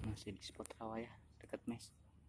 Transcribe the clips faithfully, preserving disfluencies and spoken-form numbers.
Masih di spot rawa ya, dekat mes.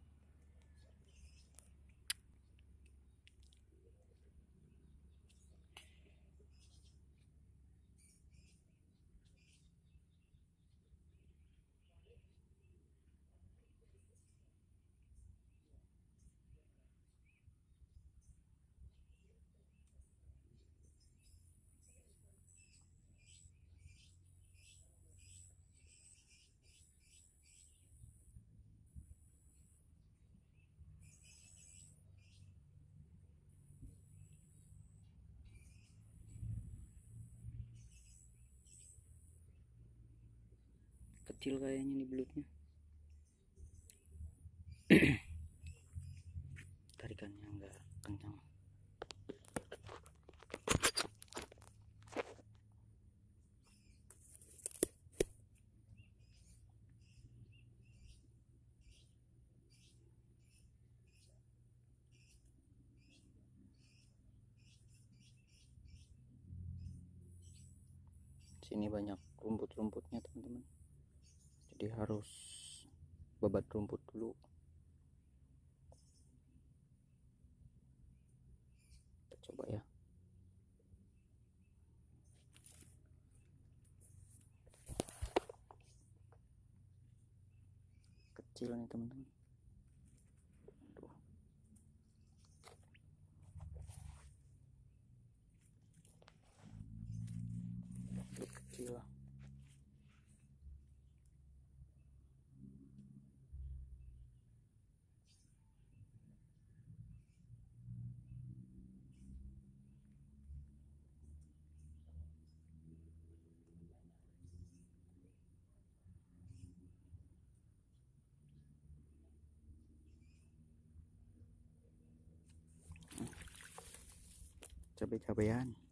Kecil kayaknya nih belutnya. Tarikannya enggak kencang. Sini banyak rumput-rumputnya teman-teman, jadi harus babat rumput dulu. Kita coba ya. Kecil nih teman-teman. Aduh. Aduh, kecil. Cabai-cabean.